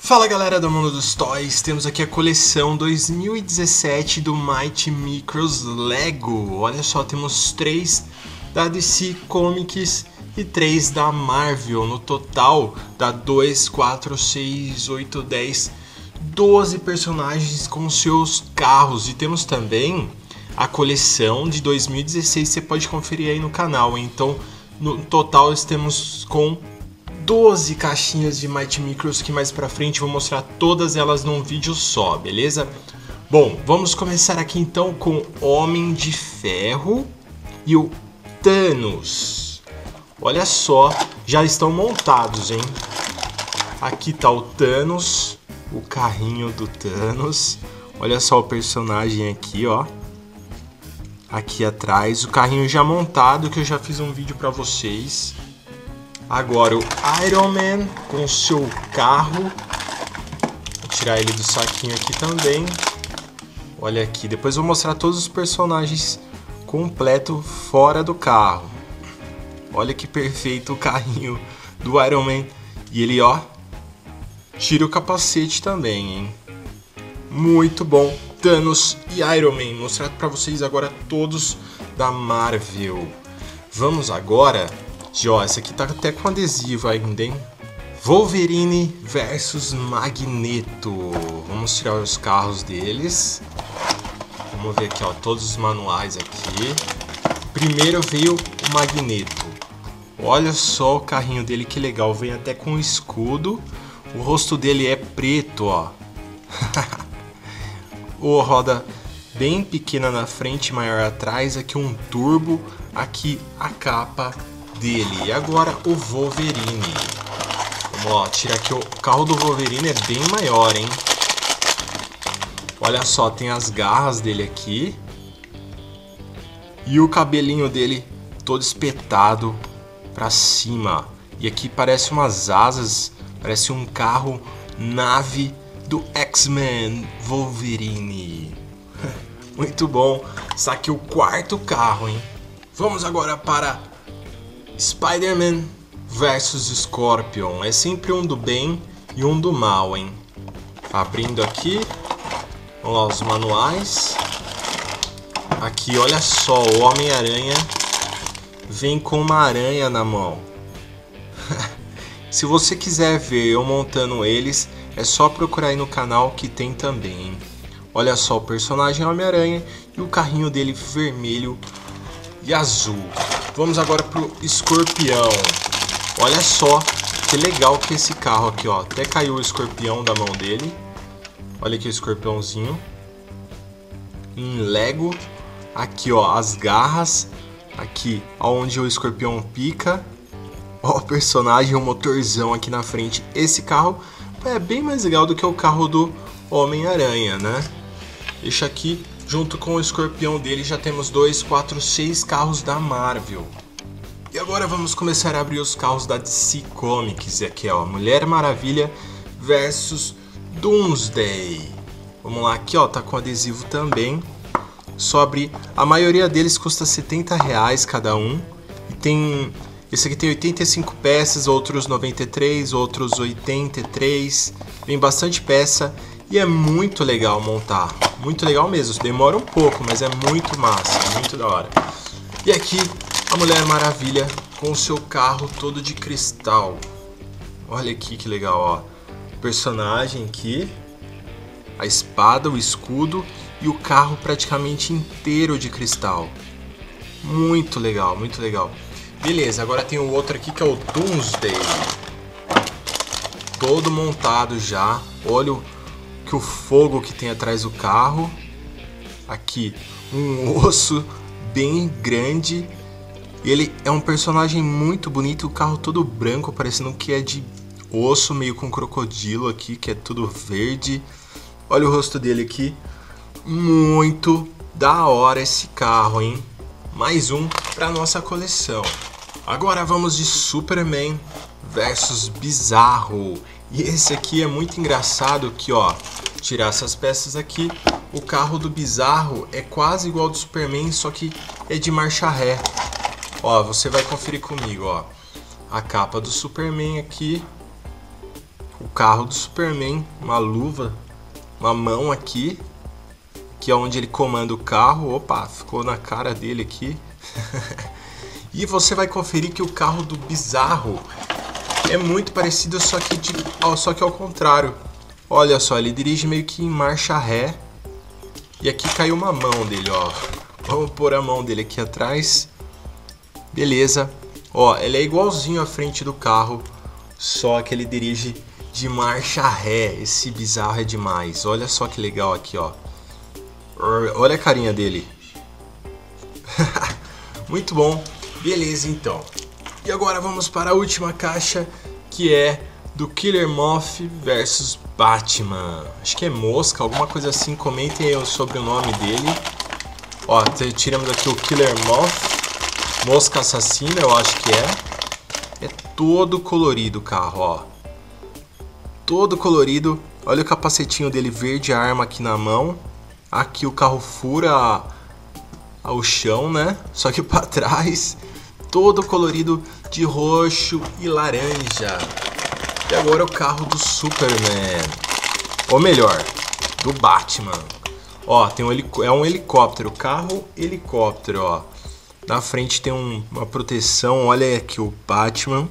Fala galera do mundo dos toys, temos aqui a coleção 2017 do Mighty Micros Lego. Olha só, temos 3 da DC Comics e 3 da Marvel. No total dá 2, 4, 6, 8, 10, 12 personagens com seus carros. E temos também a coleção de 2016, você pode conferir aí no canal. Então no total estamos com 12 caixinhas de Mighty Micros, que mais pra frente vou mostrar todas elas num vídeo só, beleza? Bom, vamos começar aqui então com o Homem de Ferro e o Thanos. Olha só, já estão montados, hein? Aqui tá o Thanos, o carrinho do Thanos. Olha só o personagem aqui, ó. Aqui atrás, o carrinho já montado, que eu já fiz um vídeo pra vocês. Agora o Iron Man com seu carro. Vou tirar ele do saquinho aqui também. Olha aqui, depois eu vou mostrar todos os personagens completo fora do carro. Olha que perfeito o carrinho do Iron Man. E ele, ó, tira o capacete também, hein? Muito bom. Thanos e Iron Man. Mostrar pra vocês agora todos da Marvel. Vamos agora... Ó, esse aqui tá até com adesivo ainda, hein? Wolverine versus Magneto. Vamos tirar os carros deles. Vamos ver aqui, ó, todos os manuais aqui. Primeiro veio o Magneto. Olha só o carrinho dele, que legal. Vem até com escudo. O rosto dele é preto, ó. O roda bem pequena na frente, maior atrás. Aqui um turbo. Aqui a capa dele. E agora o Wolverine. Vamos lá, tirar aqui o carro do Wolverine, é bem maior, hein? Olha só, tem as garras dele aqui. E o cabelinho dele todo espetado pra cima. E aqui parece umas asas, parece um carro nave do X-Men Wolverine. Muito bom. Está aqui o quarto carro, hein? Vamos agora para Spider-Man versus Scorpion. É sempre um do bem e um do mal, hein? Abrindo aqui. Vamos lá, os manuais. Aqui, olha só, o Homem-Aranha vem com uma aranha na mão. Se você quiser ver eu montando eles, é só procurar aí no canal que tem também, hein? Olha só o personagem Homem-Aranha e o carrinho dele vermelho e azul. Vamos agora pro Escorpião. Olha só que legal que esse carro aqui, ó. Até caiu o escorpião da mão dele. Olha aqui o escorpiãozinho. Em Lego. Aqui, ó, as garras. Aqui, onde o escorpião pica. Ó, o personagem, o motorzão aqui na frente. Esse carro é bem mais legal do que o carro do Homem-Aranha, né? Deixa aqui. Junto com o escorpião dele já temos 2, 4, 6 carros da Marvel. E agora vamos começar a abrir os carros da DC Comics. E aqui, ó, Mulher Maravilha versus Doomsday. Vamos lá, aqui, ó, tá com adesivo também. Só abrir. A maioria deles custa R$70 cada um. E tem... Esse aqui tem 85 peças, outros 93, outros 83. Vem bastante peça. E é muito legal montar, muito legal mesmo, demora um pouco, mas é muito massa, muito da hora. E aqui a Mulher Maravilha com o seu carro todo de cristal. Olha aqui que legal, ó. O personagem aqui, a espada, o escudo e o carro praticamente inteiro de cristal. Muito legal, muito legal. Beleza, agora tem o outro aqui que é o Doomsday. Todo montado já, olha que o fogo que tem atrás do carro. Aqui um osso bem grande. Ele é um personagem muito bonito. O carro todo branco, parecendo que é de osso, meio com crocodilo aqui, que é tudo verde. Olha o rosto dele aqui. Muito da hora esse carro, hein? Mais um para nossa coleção. Agora vamos de Superman versus Bizarro. E esse aqui é muito engraçado que, ó, tirar essas peças aqui, o carro do Bizarro é quase igual ao do Superman, só que é de marcha ré. Ó, você vai conferir comigo, ó. A capa do Superman aqui, o carro do Superman, uma luva, uma mão aqui, que é onde ele comanda o carro. Opa, ficou na cara dele aqui. E você vai conferir que o carro do Bizarro é muito parecido, só que ao contrário. Olha só, ele dirige meio que em marcha ré. E aqui caiu uma mão dele, ó. Vamos pôr a mão dele aqui atrás. Beleza. Ó, ele é igualzinho à frente do carro, só que ele dirige de marcha ré. Esse Bizarro é demais. Olha só que legal aqui, ó. Olha a carinha dele. Muito bom. Beleza, então. E agora vamos para a última caixa, que é do Killer Moth versus Batman. Acho que é Mosca, alguma coisa assim. Comentem aí sobre o nome dele. Ó, tiramos aqui o Killer Moth, Mosca Assassina, eu acho que é. É todo colorido o carro, ó. Todo colorido. Olha o capacetinho dele verde, a arma aqui na mão. Aqui o carro fura o chão, né? Só que para trás, todo colorido de roxo e laranja. E agora o carro do Superman. Ou melhor, do Batman. Ó, tem é um helicóptero, carro helicóptero, ó. Na frente tem uma proteção, olha aqui o Batman.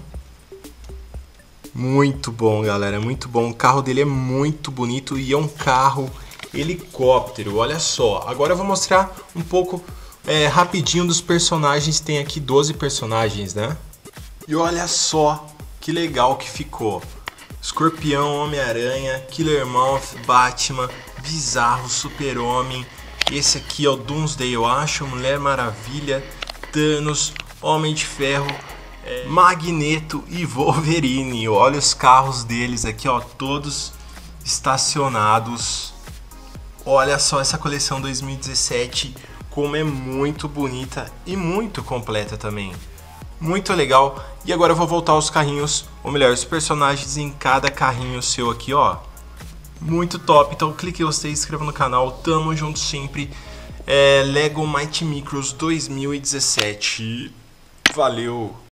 Muito bom, galera, muito bom. O carro dele é muito bonito e é um carro helicóptero, olha só. Agora eu vou mostrar um pouco rapidinho dos personagens. Tem aqui 12 personagens, né? E olha só que legal que ficou. Escorpião, Homem-Aranha, Killer Moth, Batman, Bizarro, Super-Homem. Esse aqui é o Doomsday, eu acho, Mulher Maravilha, Thanos, Homem de Ferro, Magneto e Wolverine. Olha os carros deles aqui, ó, todos estacionados. Olha só essa coleção 2017, como é muito bonita e muito completa também. Muito legal. E agora eu vou voltar aos carrinhos, ou melhor, os personagens em cada carrinho seu aqui, ó. Muito top. Então clique em gostei, se inscreva no canal. Tamo junto sempre. Lego Mighty Micros 2017. Valeu!